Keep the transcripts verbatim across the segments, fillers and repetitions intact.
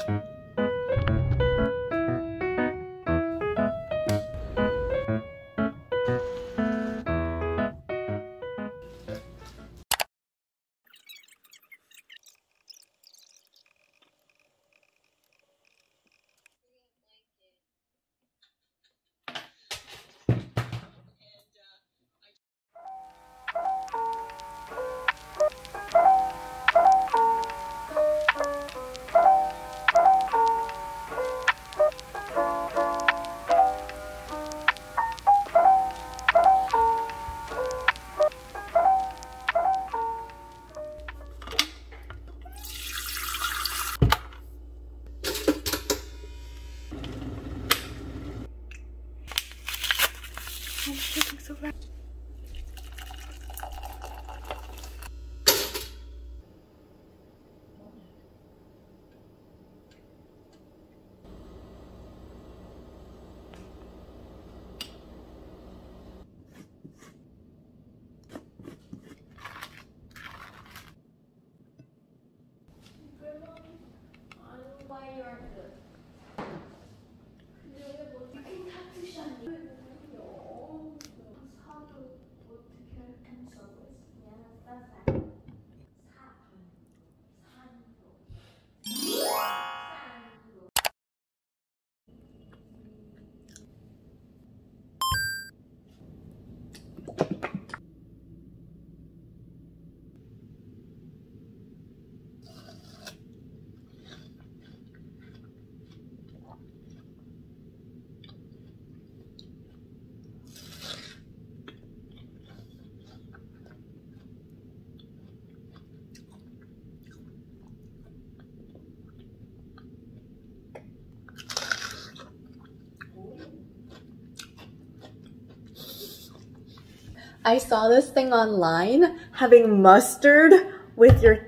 I saw this thing online, having mustard with your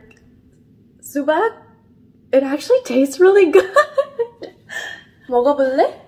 subak. It actually tastes really good. 먹어볼래?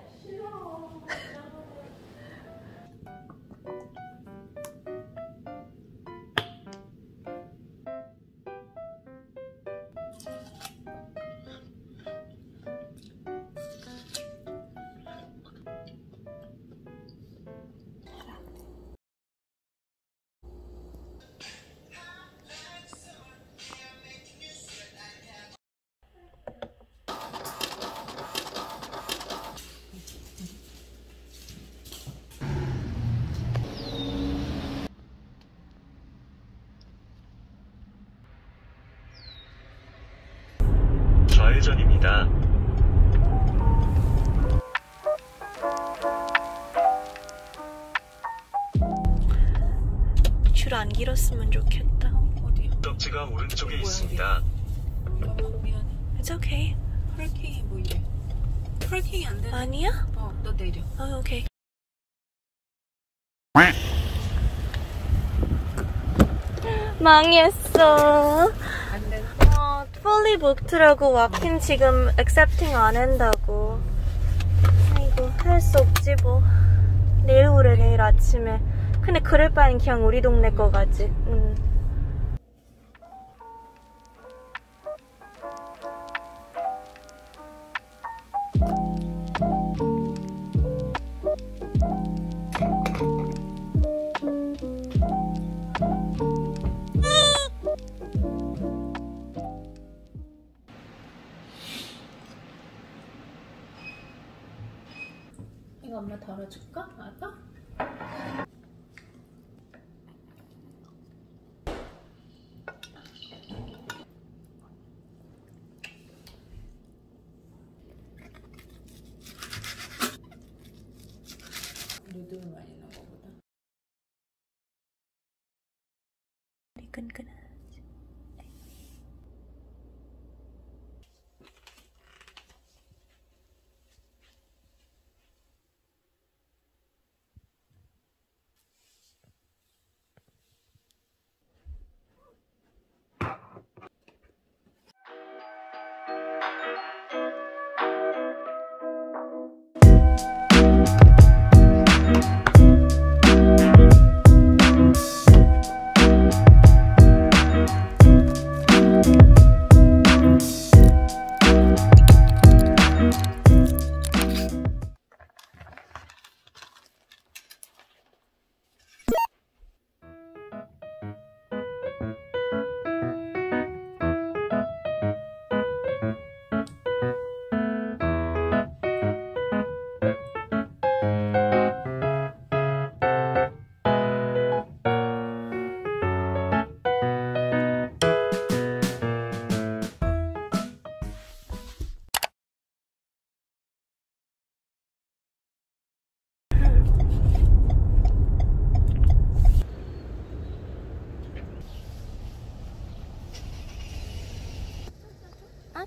좌회전입니다. 줄 안 길었으면 좋겠다. 어디요? 떡지가 오른쪽에 있습니다. 미안해. It's okay. 펄킹이 뭐 이래? 펄킹이 안 되네. 아니야? 어, 너 내려. 아, 오케이. 망했어. 안 돼. 어, fully booked라고 와킨 지금 accepting 안 한다고. 아이고, 할 수 없지 뭐. 내일 오래, 내일 아침에. 근데 그럴 바엔 그냥 우리 동네 거 가지. 응. 이거 엄마 덜어줄까? 아까? 누들 많이 넣은 거보다. 끈끈한.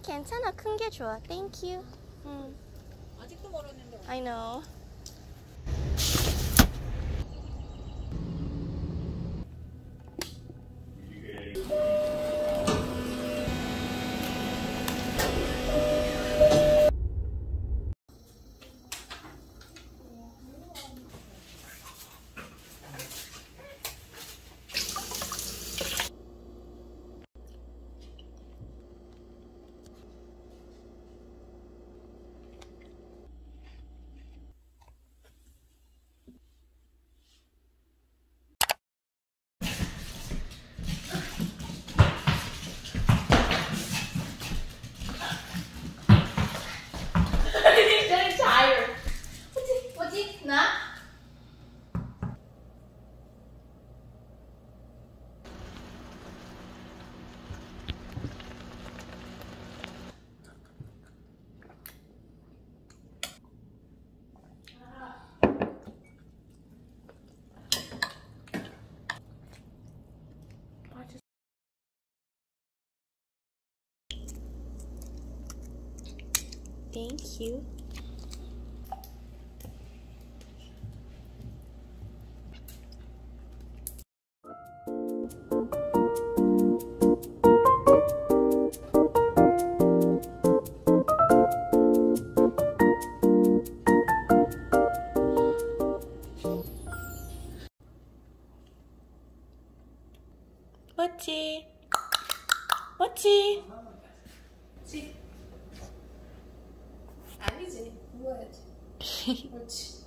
괜찮아. 큰 게 좋아. Thank you. 음. 아직도 멀었는데. I know. Getting tired. 뭐지? 뭐지? 나? Thank you. 모치. 모치. 지. 아니지. 누워야지. 그렇지.